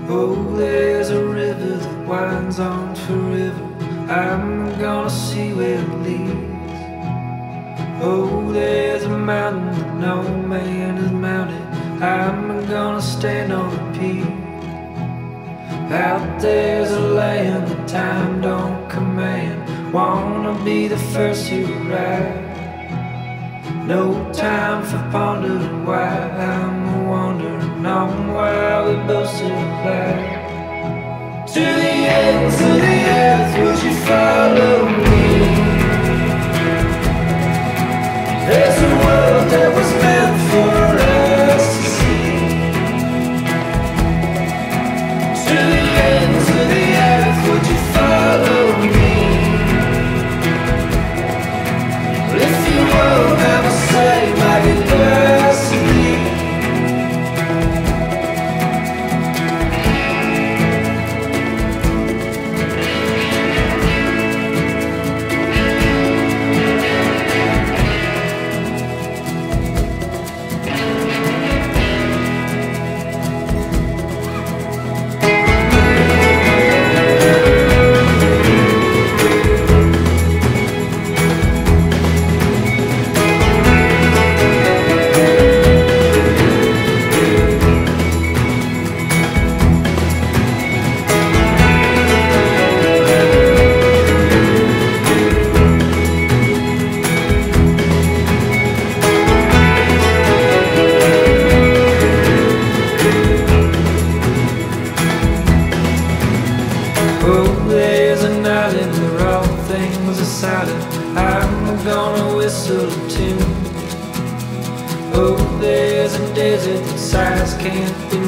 Oh, there's a river that winds on forever. I'm gonna see where it leads. Oh, there's a mountain that no man has mounted. I'm gonna stand on the peak. Out there's a land that time don't command. Wanna be the first to arrive. No time for pondering why. I'm wondering on why we both still alive. To the ends of the earth, would you follow me? There's a world that was meant for us to see. To the ends of the earth, would you follow me? If you won't ever say my goodbyes to me. Oh, there's an island where all things are silent. I'm gonna whistle a tune. Oh, there's a desert that sighs can't be